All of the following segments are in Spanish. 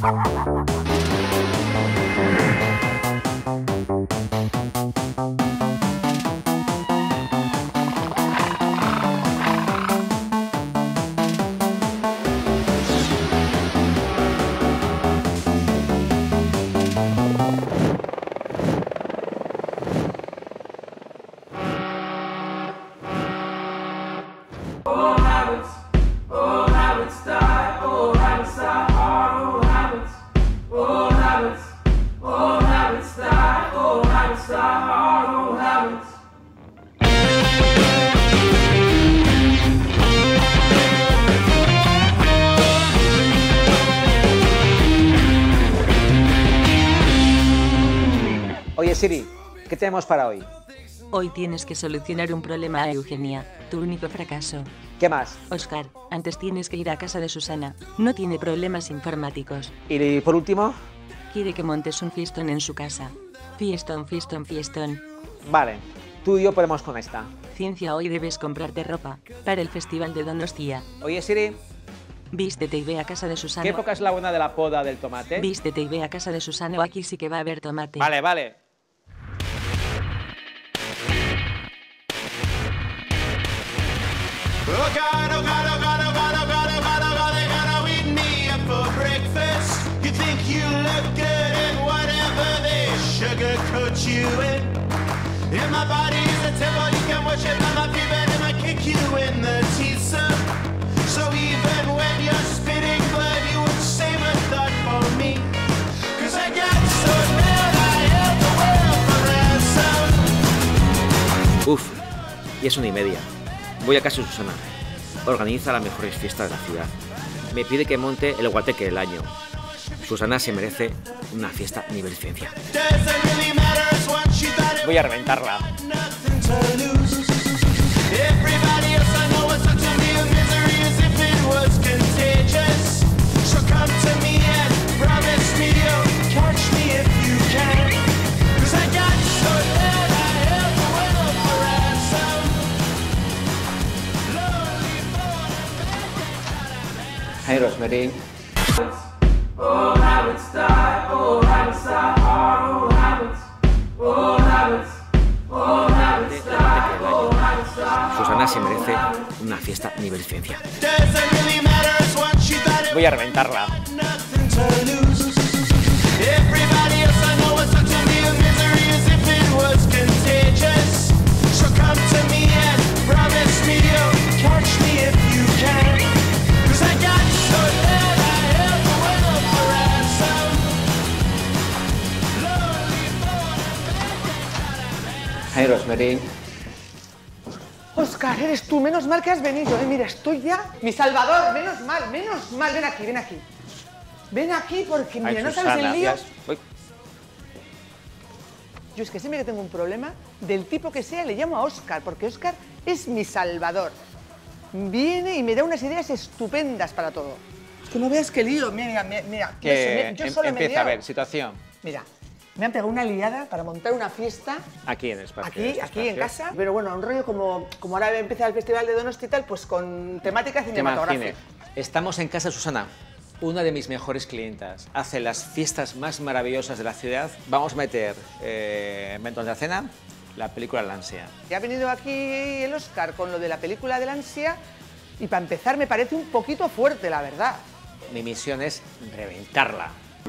Oye Siri, ¿qué tenemos para hoy? Hoy tienes que solucionar un problema a Eugenia, tu único fracaso. ¿Qué más? Oscar, antes tienes que ir a casa de Susana. No tiene problemas informáticos. Y por último... Quiere que montes un fiestón en su casa. Fiestón, fiestón, fiestón. Vale, tú y yo podemos con esta. Ciencia, hoy debes comprarte ropa para el festival de Donostia. Oye Siri... Vístete y ve a casa de Susana. ¿Qué época es la buena de la poda del tomate? Vístete y ve a casa de Susana o aquí sí que va a haber tomate. Vale, vale. Oh God, oh God, oh God, oh God, oh God, oh God, oh God, they gotta eat me up for breakfast. You think you look good in whatever they sugarcoat you in. If my body's a temple, you can worship at my feet, but it might kick you in the teeth, son. So even when you're spitting blood, you would save a thought for me. Cause I got so mad I held the world for ransom. Uf, y es 1:30. Voy a casa de Susana. Organiza las mejores fiestas de la ciudad. Me pide que monte el guateque del año. Susana se merece una fiesta nivel ciencia. Voy a reventarla. Hey Rosemary. Susana se merece una fiesta nivel ciencia. Voy a reventarla. Hey Rosemary. Oscar, eres tú, menos mal que has venido, mira, estoy ya... Mi salvador, menos mal, ven aquí, ven aquí. Ven aquí porque, mira, Ay, no Susana, sabes el lío... Uy. Yo es que siempre que tengo un problema, del tipo que sea, le llamo a Oscar, porque Oscar es mi salvador. Viene y me da unas ideas estupendas para todo. Es que no veas qué lío, mira, Que yo solo me he empieza a liado. ver, situación. Mira, me han pegado una liada para montar una fiesta... Aquí en el espacio. Aquí en casa, pero bueno, un rollo como ahora empieza el Festival de Donosti y tal, pues con temática cinematográfica. Estamos en casa de Susana, una de mis mejores clientas. Hace las fiestas más maravillosas de la ciudad. Vamos a meter, entonces la cena, la película La Ansia. Ya ha venido aquí el Oscar con lo de la película de la ansia y para empezar me parece un poquito fuerte, la verdad. Mi misión es reventarla.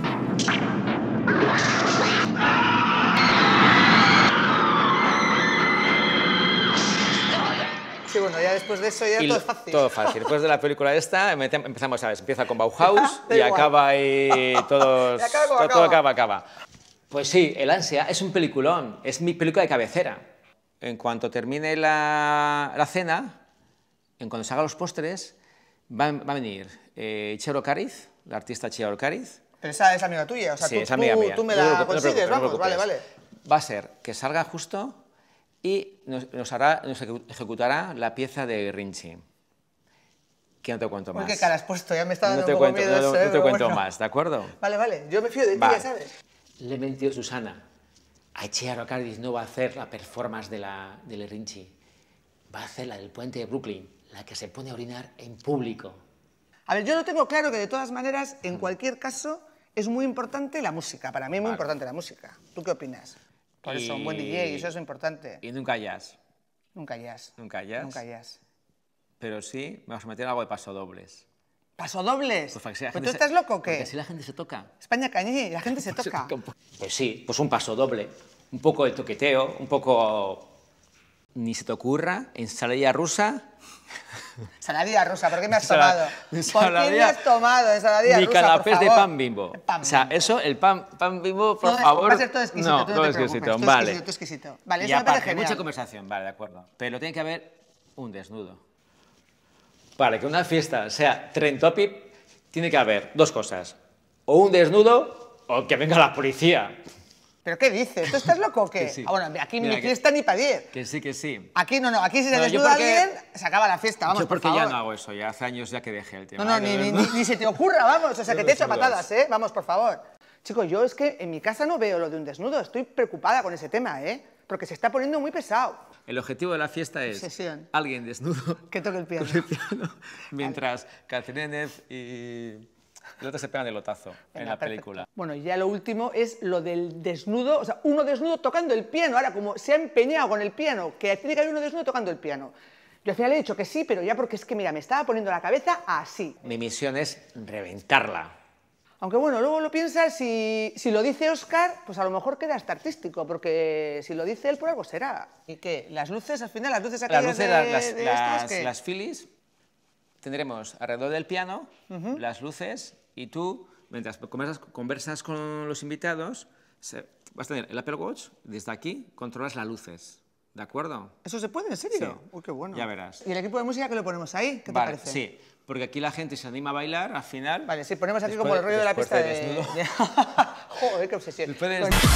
Sí, bueno, ya después de eso ya todo es fácil. Todo fácil. Después de la película esta, empezamos, ¿sabes? Empieza con Bauhaus y acaba ahí todo acaba. Pues sí, El Ansia es un peliculón, es mi película de cabecera. En cuanto termine la cena, en cuanto se hagan los postres, va a venir Charo Cariz, la artista Charo Cariz. Pero esa es amiga tuya, o sea, Sí, es amiga mía. tú me No te la preocupes, consigues, no te vamos, preocupes. vale. Va a ser que salga justo y nos ejecutará la pieza de Rinchi. Que no te cuento más. Uy, qué cara has puesto, ya me está dando No te un poco cuento, miedo eso, no te pero cuento bueno. más, ¿de acuerdo? Vale, yo me fío de ti, Vale. ya sabes. Le he mentido a Susana. A Charo Cariz no va a hacer la performance del Rinchi. Va a hacer la del puente de Brooklyn, la que se pone a orinar en público. A ver, yo lo tengo claro que de todas maneras, en cualquier caso, es muy importante la música. Para mí es muy importante la música. ¿Tú qué opinas? Por eso, un buen DJ, eso es importante. Y nunca jazz. Nunca jazz. Nunca jazz. Nunca jazz. Pero sí, vamos a meter algo de pasodobles. ¿Pasodobles? Pues para que si la ¿Pero gente tú estás loco o qué? Porque si la gente se toca. España cañí, la gente se toca. Pues sí, pues un pasodoble. Un poco de toqueteo, un poco... Ni se te ocurra, ensaladilla rusa... Ensaladilla rusa, ¿por qué me has tomado? ¿Por qué me has tomado ensaladilla Ni rusa, canapés por de favor? pan Bimbo. Pan o sea, Bimbo. eso, el pan Bimbo, por Todo favor... va a ser todo exquisito, no, tú no todo te exquisito, preocupes, vale. todo exquisito. Vale, Y eso me parece aparte, genial. mucha conversación, vale, de acuerdo. Pero tiene que haber un desnudo. Para que una fiesta sea trend topic, tiene que haber dos cosas. O un desnudo o que venga la policía. ¿Pero qué dices? ¿Tú estás loco o qué? Que sí. Ah, bueno, aquí Mira, ni fiesta ni para 10. Que sí, que sí. Aquí no, aquí si se No, yo desnuda porque- alguien, se acaba la fiesta, vamos, Yo porque por favor. ya no hago eso, ya hace años ya que dejé el tema. No, ni se te ocurra, vamos, o sea, Yo que te echo desnudos. patadas, ¿eh? Vamos, por favor. Chicos, yo es que en mi casa no veo lo de un desnudo, estoy preocupada con ese tema, ¿eh? Porque se está poniendo muy pesado. El objetivo de la fiesta es Obsesión. alguien desnudo Que toque el piano. con el piano, mientras Catherine Deneuve y el otro se pegan el lotazo en Venga, la perfecto. película. Bueno, y ya lo último es lo del desnudo, o sea, uno desnudo tocando el piano. Ahora, como se ha empeñado con el piano, que tiene que haber uno desnudo tocando el piano. Yo al final he dicho que sí, pero ya porque es que, mira, me estaba poniendo la cabeza así. Mi misión es reventarla. Aunque bueno, luego lo piensas, si lo dice Óscar, pues a lo mejor queda hasta artístico, porque si lo dice él, por algo será. ¿Y qué? ¿Las luces al final? ¿Las luces Las aquellas luces, de estas, qué? las Philips, tendremos alrededor del piano las luces y tú, mientras conversas con los invitados, vas a tener el Apple Watch, desde aquí controlas las luces, ¿de acuerdo? ¿Eso se puede, en serio? Sí. Uy, qué bueno. Ya verás. ¿Y el equipo de música que lo ponemos ahí? ¿Qué te Vale, parece? sí, porque aquí la gente se anima a bailar al final. Vale, sí, ponemos aquí después- como el rollo de la después pista desnudo. Joder, qué obsesión. Después de- Bueno,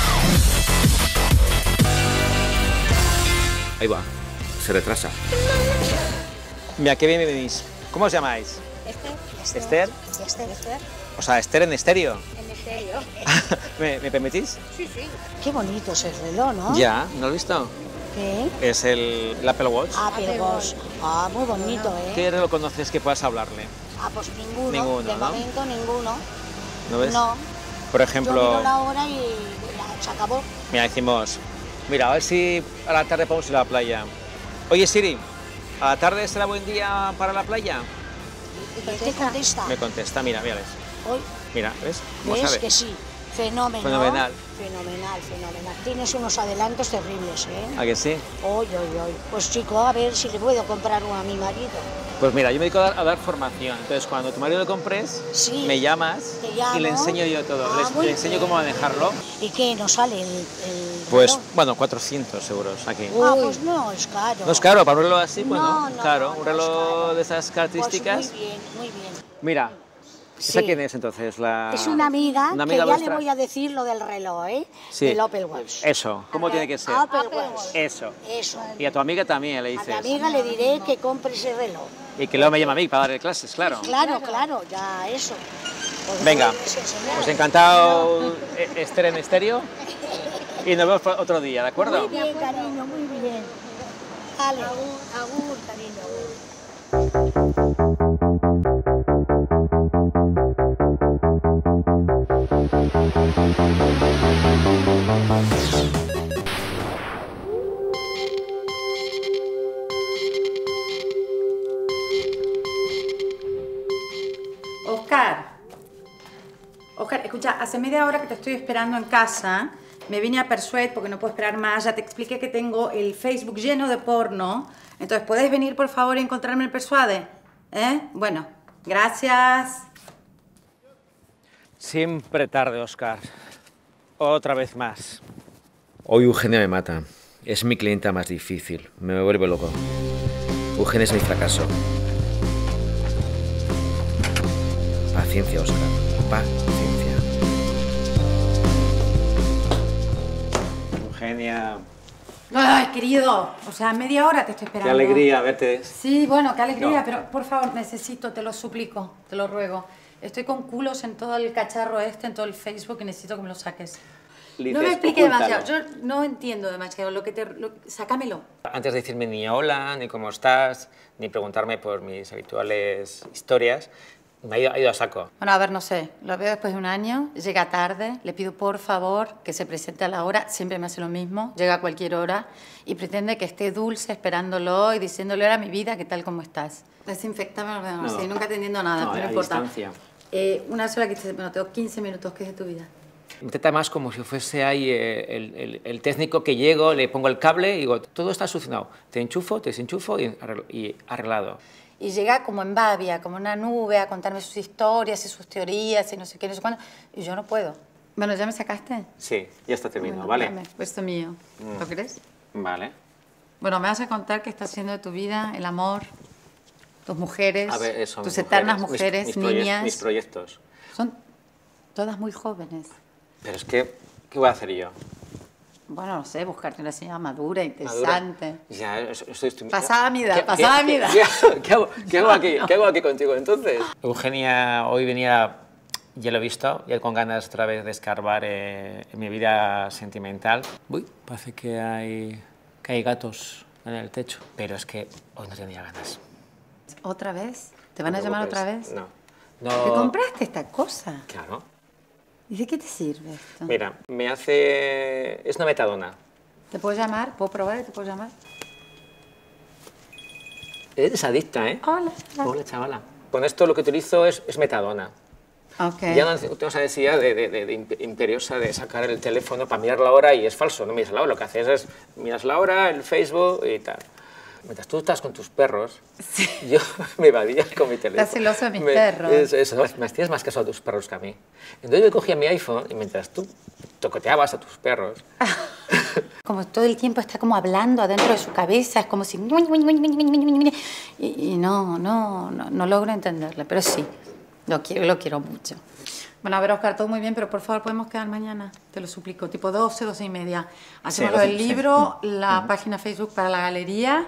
Ahí va, se retrasa. Mira, qué bien me venís. ¿Cómo os llamáis? ¿Esther? Esther. O sea, Esther en estéreo. En estéreo. ¿Me permitís? Qué bonito es el reloj, ¿no? Ya, ¿no lo has visto? ¿Qué? Es el Apple Watch. Apple Watch. Ah, muy bonito, ¿eh? ¿Qué reloj conoces que puedas hablarle? Ah, pues ninguno. Ninguno, de ¿no? momento ninguno. ¿No ves? No. Por Yo ejemplo, miro la hora y ya se acabó. mira, decimos, mira, a ver si a la tarde podemos ir a la playa. Oye, Siri, ¿a la tarde será buen día para la playa? ¿Y qué contesta? Me contesta, mira, mira, ves. Hoy Mira, ¿ves? ¿Cómo ves sabe? que sí. Fenómeno. Fenomenal. Fenomenal. Tienes unos adelantos terribles, ¿eh? ¿A que sí? Hoy. Pues chico, a ver si le puedo comprar uno a mi marido. Pues mira, yo me dedico a dar formación. Entonces, cuando tu marido lo compres, Sí. me llamas Te llamo. y le enseño yo todo. Ah, muy Le enseño bien. cómo manejarlo. ¿Y qué nos sale el Pues, reloj? bueno, 400 euros aquí. Ah, pues no, es caro. ¿No es caro para un reloj así? Bueno, No, no, claro, no un es reloj caro. de esas características. Pues muy bien, muy bien. Mira, Sí. ¿esa quién es entonces? Es una amiga, ¿Una que ya vuestra? le voy a decir lo del reloj, ¿eh? Sí. Del Apple Watch. Eso, ¿cómo tiene que ser? Apple Watch. Eso. Eso. Y a tu amiga también le A mi dices. amiga le diré que compre ese reloj. Y que luego me llama a mí para darle clases, claro. Claro, ya eso. Pues Venga, puedes enseñar. pues encantado, Esther en estéreo. Y nos vemos otro día, ¿de acuerdo? Muy bien, cariño, muy bien. Vale, agur, cariño, agur. Oscar, escucha, hace media hora que te estoy esperando en casa. Me vine a Persuade porque no puedo esperar más. Ya te expliqué que tengo el Facebook lleno de porno. Entonces, ¿puedes venir, por favor, y encontrarme en Persuade? Bueno, gracias. Siempre tarde, Oscar. Otra vez más. Hoy Eugenia me mata. Es mi clienta más difícil. Me vuelve loco. Eugenia es mi fracaso. Paciencia, Oscar. Paciencia. Eugenia, Ay, querido. O sea, media hora te estoy esperando. qué alegría verte. Sí, bueno, qué alegría, No. pero por favor, necesito, te lo suplico, te lo ruego. Estoy con culos en todo el cacharro en todo el Facebook y necesito que me lo saques. No me expliques demasiado, yo no entiendo demasiado sácamelo. Antes de decirme ni hola, ni cómo estás, ni preguntarme por mis habituales historias, Ha ido a saco. Bueno, a ver, no sé, lo veo después de un año, llega tarde, le pido por favor que se presente a la hora, siempre me hace lo mismo, llega a cualquier hora y pretende que esté dulce esperándolo y diciéndole, ahora mi vida, ¿qué tal, cómo estás? Desinfectame el ordenador, sí, nunca atendiendo nada, No, pero no a importa. distancia. Una sola que te bueno, tengo 15 minutos, ¿qué es de tu vida? Me trata más como si fuese ahí el técnico que llego, le pongo el cable y digo, todo está solucionado. Te enchufo, te desenchufo y arreglado. Y llega como en babia, como una nube, a contarme sus historias y sus teorías y no sé qué, no sé cuándo. Y yo no puedo. Bueno, ¿ya me sacaste? Sí, ya está terminado, Bueno, ¿vale? dame, esto mío. ¿Lo crees? Vale. Bueno, me vas a contar qué está haciendo de tu vida, el amor, tus mujeres, A ver, eso, tus mis eternas mujeres, mujeres, niñas. Mis proyectos. Son todas muy jóvenes. Pero es que, ¿qué voy a hacer yo? Bueno, no sé, buscarte una señora madura, interesante. Ya, estoy... Pasada mi edad, pasada mi edad. ¿Qué hago aquí contigo entonces? Eugenia hoy venía, ya lo he visto, ya con ganas otra vez de escarbar en mi vida sentimental. Uy, parece que hay gatos en el techo. Pero es que hoy no tenía ganas. ¿Otra vez? ¿Te van a No te llamar otra preocupes. vez? No. ¿Te compraste esta cosa? Claro. ¿Y de qué te sirve esto? Mira, me hace... Es una metadona. ¿Te puedo llamar? ¿Puedo probar y te puedo llamar? Eres adicta, ¿eh? Hola. Hola, chavala. Con esto lo que utilizo es metadona. Ok. Ya no tengo esa necesidad imperiosa de sacar el teléfono para mirar la hora y es falso, no miras la hora. Lo que haces es miras la hora, el Facebook y tal. Mientras tú estás con tus perros, yo me evadía con mi teléfono. Estás celoso de mis perros. Eso, me tienes más caso a tus perros que a mí. Entonces yo cogía mi iPhone y mientras tú tocoteabas a tus perros... Como todo el tiempo está como hablando adentro de su cabeza, es como si... Y no logro entenderle, pero sí, lo quiero mucho. Bueno, a ver, Óscar, todo muy bien, pero por favor, ¿podemos quedar mañana? Te lo suplico, tipo 12, 12 y media. Hacemos lo del libro, la página Facebook para la galería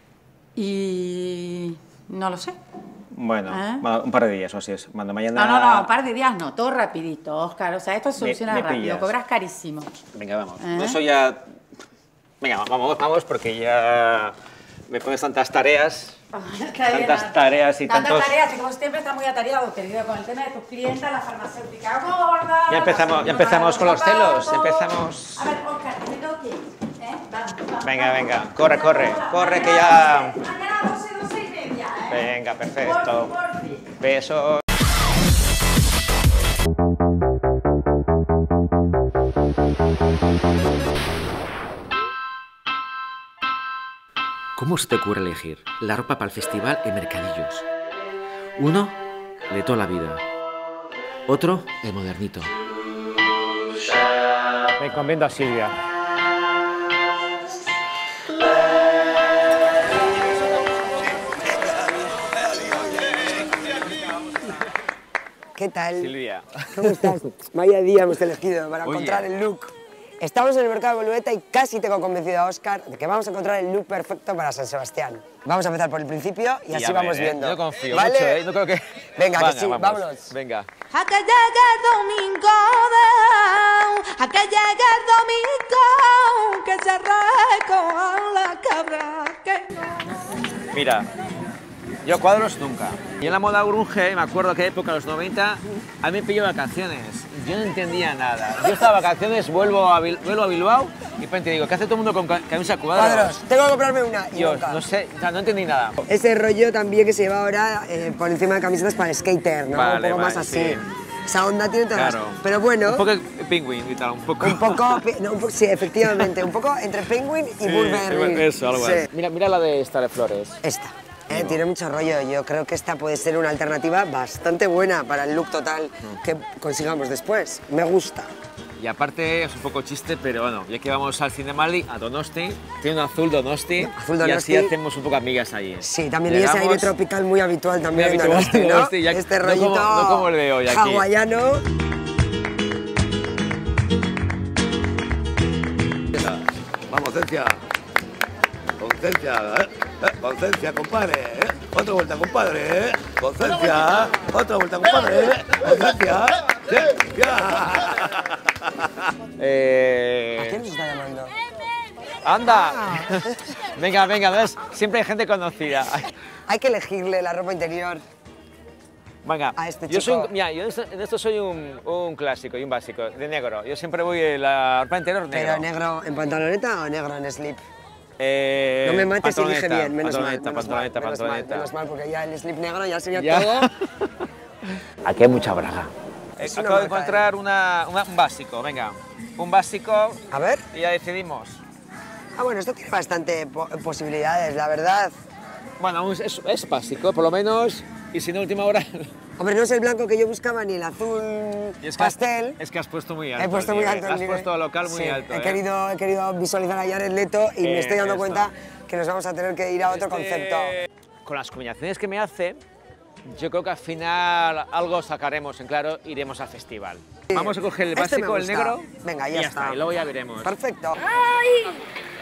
y... no lo sé. Bueno, ¿Eh? un par de días o así es. Cuando mañana... No, un par de días no, todo rapidito, Óscar. O sea, esto se soluciona me rápido, pillas. cobras carísimo. Venga, vamos. ¿Eh? Eso ya... Venga, vamos, porque ya me pones tantas tareas. Tantas tareas y tantas tantos... tareas, y como siempre está muy atareado, querido, con el tema de tus clientes, la farmacéutica gorda... Ya empezamos con los celos, empezamos... A ver, Óscar, me tengo que ir, ¿eh? Vamos. Venga, corre que ya... Mañana 12 y media, ¿eh? Venga, perfecto. Por fin. Besos. ¿Cómo se te ocurre elegir la ropa para el festival en mercadillos? Uno, de toda la vida. Otro, el modernito. Me encomiendo a Silvia. ¿Qué tal? Silvia. ¿Cómo estás? Vaya día hemos elegido para encontrar el look. Estamos en el mercado de Bolueta y casi tengo convencido a Óscar de que vamos a encontrar el look perfecto para San Sebastián. Vamos a empezar por el principio y así vamos viendo. Yo confío ¿Vale? mucho, ¿eh? No creo que... Venga, que sí, vámonos. Venga. A que llegue el domingo, a que llegue el domingo, que se recojan las cabras que... Mira, yo cuadros nunca. Y en la moda grunge, me acuerdo que época, los 90, a mí me pilló vacaciones. Yo no entendía nada. Yo estaba de vacaciones, vuelvo a Bilbao y de repente digo, ¿qué hace todo el mundo con camisa cuadros? Cuadros, tengo que comprarme una. Y Dios, nunca. no sé, o sea, no entendí nada. Ese rollo también que se lleva ahora por encima de camisetas para el skater, ¿no? Vale, un poco más vale, así. sí. Esa onda tiene todas. Claro. Pero bueno, Un poco penguin y tal, un poco. sí, efectivamente, un poco entre Penguin y Burberry. Eso, algo Sí. así. Mira la de esta de flores. Esta. Tiene mucho rollo. Yo creo que esta puede ser una alternativa bastante buena para el look total que consigamos después. Me gusta. Y aparte, es un poco chiste, pero bueno, ya que vamos al Cinemali, a Donosti, tiene un azul Donosti, Azul y Donosti. así hacemos un poco amigas allí. Sí, también tiene ese aire Llegamos, tropical muy habitual también muy en habitual Donosti, en ¿no? Donosti, ya- Este no rollito como- no como el de hoy aquí. hawaiano. Vamos, Cencia. Concencia, compadre. Otra vuelta, compadre. Concencia. Otra vuelta, compadre. Concencia. ¿A quién nos está llamando? ¡Anda! venga, ¿ves? Siempre hay gente conocida. Hay que elegirle la ropa interior. Venga, a este yo chico. mira, yo en esto soy un clásico y un básico, de negro. Yo siempre voy la ropa interior negro. ¿Pero negro en pantaloneta o negro en slip? No me mates si dije bien, menos mal, porque ya el slip negro ya sería todo. Aquí hay mucha braga. Es una Acabo de marca, encontrar un básico, venga. Un básico A ver. y ya decidimos. Ah, bueno, esto tiene bastante posibilidades, la verdad. Bueno, es básico, por lo menos, y si no, última hora... Hombre, no es el blanco que yo buscaba ni el azul pastel. Es que has puesto muy alto. He puesto muy alto el Has nivel. puesto local muy Sí, alto. He querido visualizar a Jared Leto y me estoy dando cuenta que nos vamos a tener que ir a otro concepto. Con las combinaciones que me hace, yo creo que al final algo sacaremos en claro, iremos al festival. Sí. Vamos a coger el Este me básico, el gusta. negro. Venga, y ya está. Y luego ya veremos. Perfecto. ¡Ay!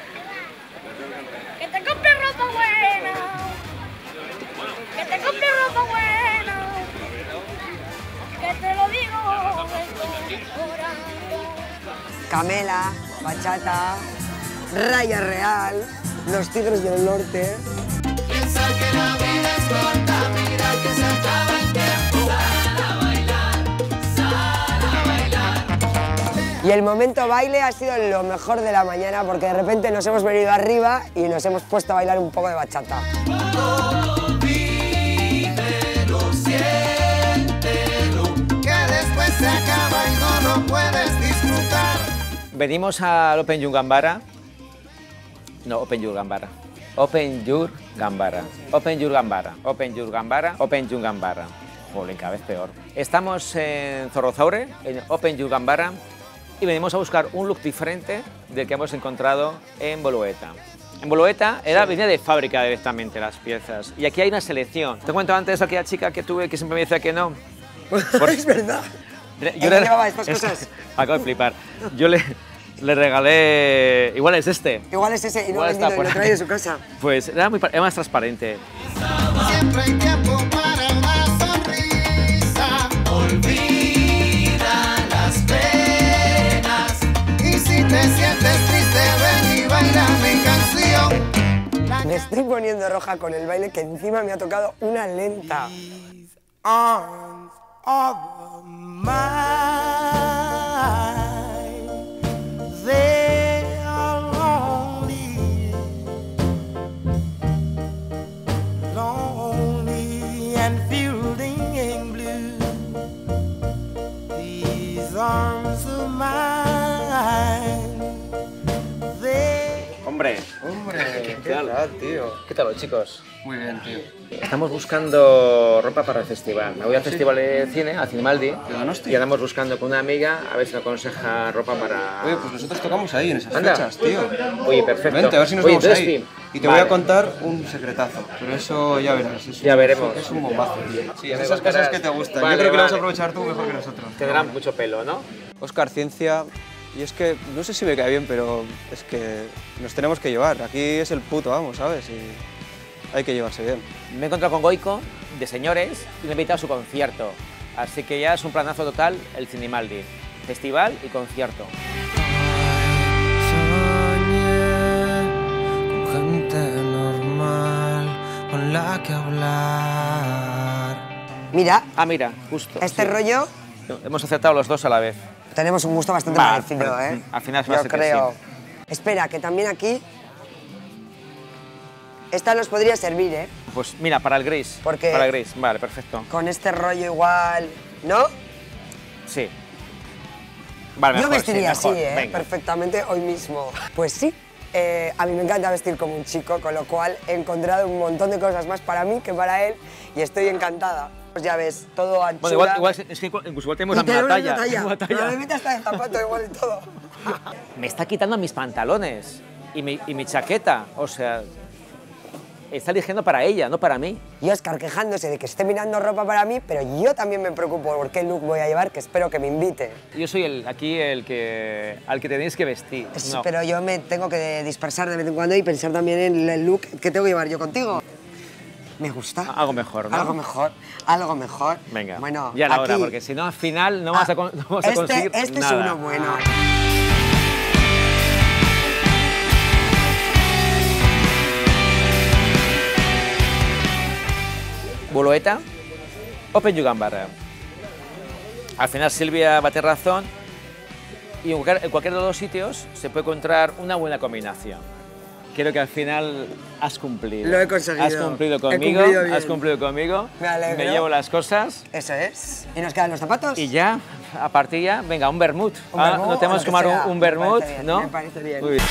¡Que te compre ropa buena! ¡Que te compre ropa buena! ¡Que te lo digo de corazón! Camela, bachata, Raya Real, los Tigres del Norte. Piensa que la vida es corta, mira que se acaba el tiempo. Sal a bailar, sal a bailar. Y el momento baile ha sido lo mejor de la mañana porque de repente nos hemos venido arriba y nos hemos puesto a bailar un poco de bachata. Vívelo, siéntelo, que después se acaba y no lo puedes disfrutar. Venimos al Open Your Gambara. No, Open Your Gambara. Open Your Gambara. Open Your Gambara. Open Your Gambara. Open Your Gambara. Jolín, cada vez peor. Estamos en Zorrozaure, en Open Your Gambara, y venimos a buscar un look diferente del que hemos encontrado en Bolueta. En Bolueta venía de fábrica directamente las piezas, y aquí hay una selección. Te cuento antes a aquella chica que tuve que siempre me decía que no. Es verdad. Yo llevaba estas cosas. Acabo de flipar. Yo le regalé... Igual es este. Igual es ese y no Igual lo está vendido y por lo ahí. trae de su casa. Pues era más transparente. Siempre hay tiempo para una sonrisa. Olvida las penas. Y si te sientes triste, ven y baila mi canción. Me estoy poniendo roja con el baile que encima me ha tocado una lenta. Arms of mine, they are lonely, lonely and fielding in blue. These arms of mine, they... Hombre, ¿qué tal, tío? ¿qué tal, chicos? Muy bien, tío. Estamos buscando ropa para el festival. Me voy al festival de cine, a Cinemaldi, Donosti? y andamos buscando con una amiga a ver si nos aconseja ropa para... Oye, pues nosotros tocamos ahí en esas Anda. fechas, tío. Oye, perfecto. Vente, a ver si nos Oye, vemos entonces, ahí. sí. Y te Vale. voy a contar un secretazo, pero eso ya verás. Ya veremos. Es un bombazo, tío. Sí, Ya me esas contarás. cosas que te gustan. Vale, Yo creo que lo vas a vale. aprovechar tú mejor que nosotros. Tendrán mucho pelo, ¿no? Óscar Ciencia, y es que no sé si me cae bien, pero es que nos tenemos que llevar. Aquí es el puto amo, ¿sabes? Y hay que llevarse bien. Me he encontrado con Goico, de Señores, y me he invitado a su concierto. Así que ya es un planazo total el Cinemaldi. Festival y concierto. Soñé con gente normal con la que hablar. Mira, Ah, mira, justo. este sí. rollo Hemos acertado los dos a la vez. tenemos un gusto bastante Va, parecido, ¿eh? al final se va a Yo ser que creo. sí. Espera, que también aquí... Esta nos podría servir, ¿eh? Pues mira, para el gris. Porque- Para el gris, vale, perfecto. Con este rollo igual, ¿no? Sí. Vale, Yo mejor, vestiría sí, mejor. así, ¿eh? Venga. Perfectamente hoy mismo. Pues sí, a mí me encanta vestir como un chico, con lo cual he encontrado un montón de cosas más para mí que para él y estoy encantada. Pues ya ves, todo anchura. Bueno, igual es que incluso igual tenemos Y la misma tenemos talla. una misma talla. Probablemente hasta de zapato igual y todo. Me está quitando mis pantalones y mi chaqueta. O sea, está eligiendo para ella, no para mí. Y Óscar quejándose de que esté mirando ropa para mí, pero yo también me preocupo por qué look voy a llevar, que espero que me invite. Yo soy al que tenéis que vestir. No. Pero yo me tengo que dispersar de vez en cuando y pensar también en el look que tengo que llevar yo contigo. Me gusta. Algo mejor, ¿no? Algo mejor, algo mejor. Venga, bueno, ya la hora, aquí- porque si no, al final no vas a conseguir Este nada. es uno bueno. Bolueta, Open Yugambar. Al final Silvia va a tener razón y en cualquier de los sitios se puede encontrar una buena combinación. Creo que al final has cumplido. Lo he conseguido. Has cumplido conmigo, has cumplido conmigo. Me alegro. Me llevo las cosas. Eso es. ¿Y nos quedan los zapatos? Y ya, a partir ya, venga, un vermut. No tenemos que tomar un vermut, ¿no? Me parece bien. Muy bien.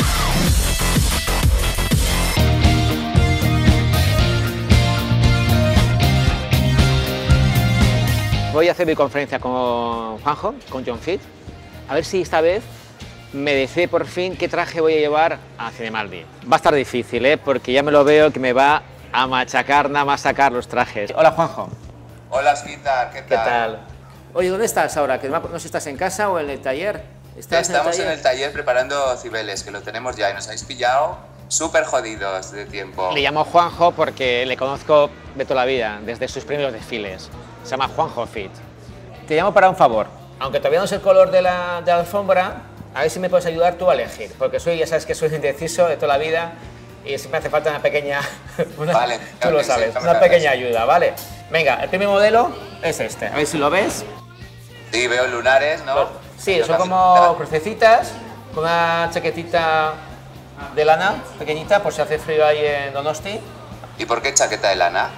Voy a hacer mi conferencia con Juanjo, con John Fit, a ver si esta vez me decide por fin qué traje voy a llevar a Cinemaldi. Va a estar difícil, porque ya me lo veo que me va a machacar, nada más sacar los trajes. Hola, Juanjo. Hola, Osquitar, ¿qué tal? ¿Qué tal? Oye, ¿dónde estás ahora? Que no sé si estás en casa o en el taller. Estamos en el taller preparando Cibeles, que lo tenemos ya y nos habéis pillado súper jodidos de tiempo. Le llamo Juanjo porque le conozco de toda la vida, desde sus primeros desfiles. Se llama Juanjo Fit. Te llamo para un favor. Aunque todavía no sé el color de la alfombra, a ver si me puedes ayudar tú a elegir, porque ya sabes que soy indeciso de toda la vida y siempre hace falta una pequeña, vale, tú lo sabes, una pequeña ayuda, ¿vale? Venga, el primer modelo es este, a ver si lo ves. Sí, veo lunares, ¿no? Sí, son como crucecitas, con una chaquetita de lana pequeñita, por si hace frío ahí en Donosti. ¿Y por qué chaqueta de lana?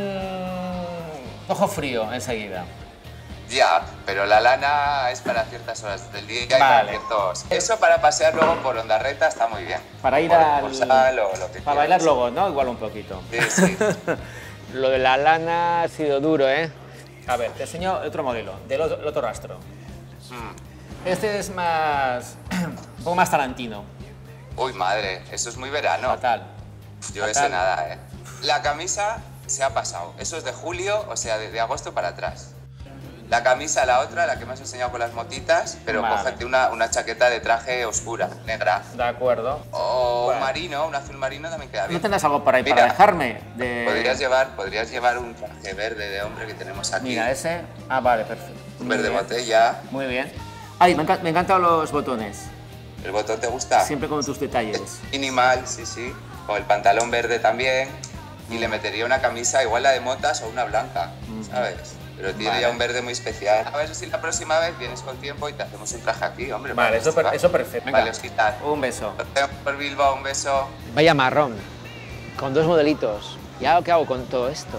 Cojo frío enseguida. Ya, pero la lana es para ciertas horas del día y para ciertos... Eso para pasear luego por Ondarreta está muy bien. Para ir para bailar luego, ¿no? Igual un poquito. Sí, sí. Lo de la lana ha sido duro, ¿eh? A ver, te enseño otro modelo, del otro rastro. Este es más... un poco más tarantino. Uy, madre, eso es muy verano. Fatal. Yo ese nada, ¿eh? La camisa se ha pasado. Eso es de julio, o sea, de agosto para atrás. La camisa, la otra, la que me has enseñado con las motitas, pero cógete una chaqueta de traje oscura, negra. De acuerdo. O un marino, un azul marino también queda bien. ¿No tendrás algo para dejarme? Podrías llevar un traje verde de hombre que tenemos aquí. Mira, ese. Ah, vale, perfecto. Un verde botella. Muy bien. Ay, me encantan los botones. ¿El botón te gusta? Siempre con tus detalles. Minimal, sí, sí. O el pantalón verde también. Y le metería una camisa igual la de motas o una blanca, ¿sabes? Pero tiene ya un verde muy especial. A ver si la próxima vez vienes con tiempo y te hacemos un traje aquí, hombre. Vale, eso perfecto. Venga. Vale, Osquitar. Un beso. Por Bilbao, un beso. Vaya marrón, con dos modelitos. ¿Y ahora qué hago con todo esto?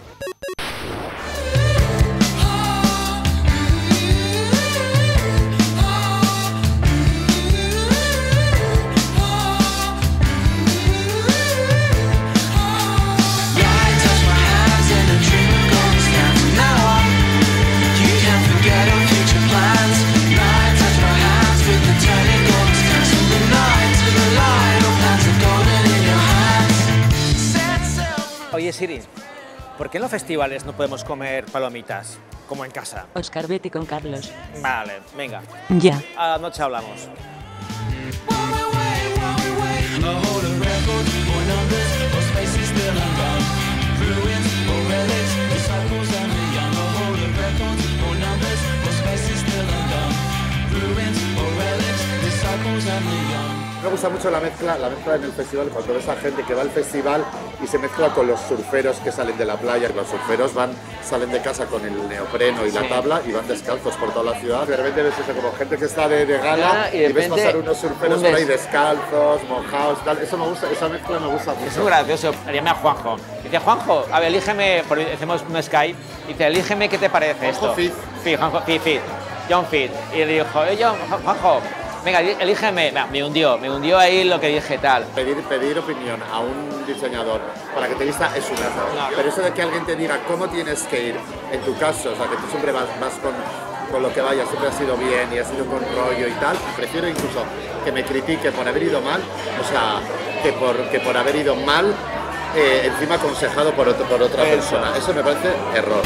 Oye Siri, ¿por qué en los festivales no podemos comer palomitas, como en casa? Oscar, vete con Carlos. Vale, venga. Ya. A la noche hablamos. Me gusta mucho la mezcla en el festival, cuando ves a gente que va al festival y se mezcla con los surferos que salen de la playa. Los surferos salen de casa con el neopreno y la tabla y van descalzos por toda la ciudad. De repente ves eso, como gente que está de gala y ves pasar unos surferos por ahí descalzos, mojados, tal. Eso me gusta, esa mezcla me gusta mucho. Es muy gracioso. Llamé a Juanjo. Dice, Juanjo, a ver, elígeme, hacemos un Skype. Dice, elígeme qué te parece esto. Juanjo Fit. John Fit. Y le dijo, Juanjo, venga, elígeme. Me hundió ahí lo que dije tal. Pedir opinión a un diseñador para que te vista es un error. No. Pero eso de que alguien te diga cómo tienes que ir, en tu caso, o sea, que tú siempre vas con lo que vayas, siempre has ido bien y has ido con rollo y tal, prefiero incluso que me critique por haber ido mal, o sea, que por haber ido mal, encima aconsejado por otra persona. Eso me parece error.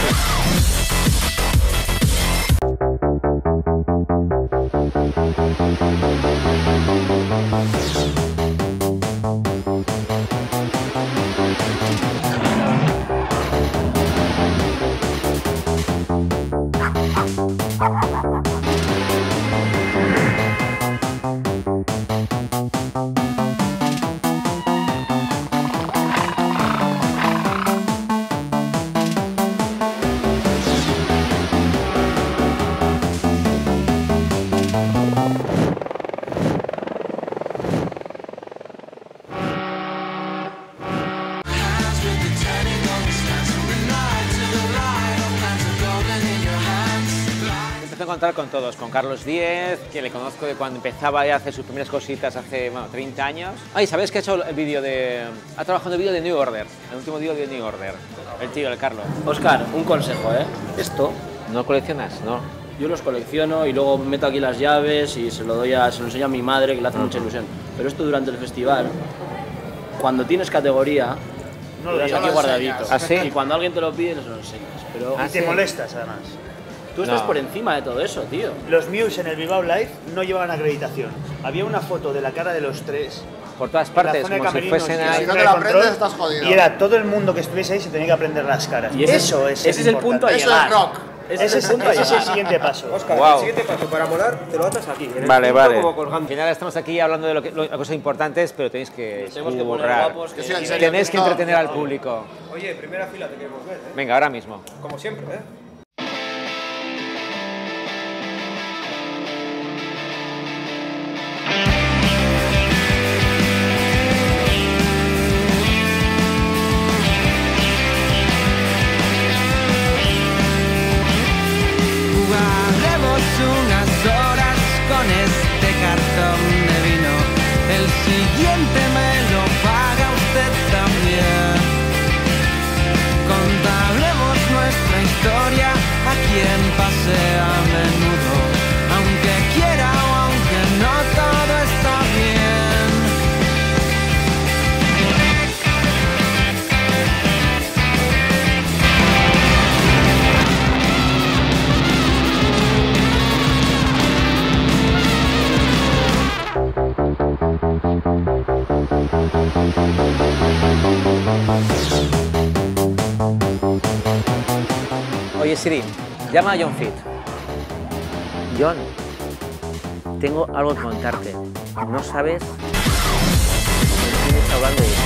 Empecé a encontrar con todos, con Carlos Díez, que le conozco de cuando empezaba a hacer sus primeras cositas hace, bueno, 30 años. Ay, ¿sabes que ha hecho el vídeo de... ha trabajado en el vídeo de New Order, el último vídeo de New Order, el tío, el Carlos. Óscar, un consejo, ¿eh? Esto... ¿No coleccionas? No. Yo los colecciono y luego meto aquí las llaves y se lo enseño a mi madre, que le hace mucha ilusión. Pero esto durante el festival, cuando tienes categoría, no lo lo dejas aquí guardadito. ¿Ah, sí? Y cuando alguien te lo pide, se lo enseñas. Pero y te molestas, además. Tú estás por encima de todo eso, tío. Los Muse en el Bilbao Live no llevaban acreditación. Había una foto de la cara de los tres por todas partes, como si fuesen ahí. Si no te lo aprendes, estás jodido. Y era todo el mundo que estuviese ahí se tenía que aprender las caras. Y eso es el punto a llegar. Eso es rock. Ese es el siguiente paso. Óscar, Wow. el siguiente paso para molar te lo atas aquí. En el Vale, punto vale. como colgante. Al final estamos aquí hablando de las cosas importantes, pero tenéis que Tenemos que poner currar. guapos, que Tenéis que entretener al público. Oye, primera fila te queremos ver, ¿eh? Venga, ahora mismo. Como siempre, ¿eh? Jugaremos unas horas con este cartón de vino. El siguiente me lo paga usted también. Contaremos nuestra historia a quien pase a menudo. Aunque quiera o aunque no, todo está bien. Oye, Siri, llama a John Fit. John, tengo algo que contarte. No sabes con quién está hablando de ti.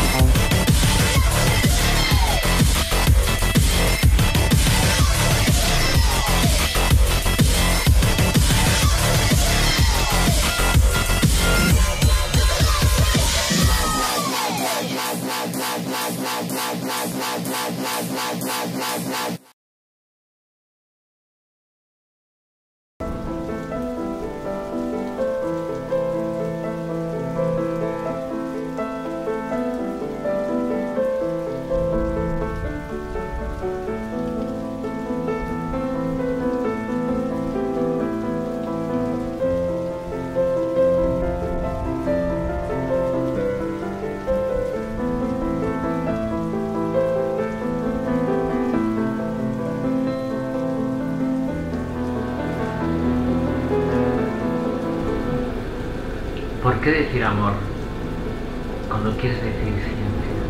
¿Por qué decir amor cuando quieres decir silencio?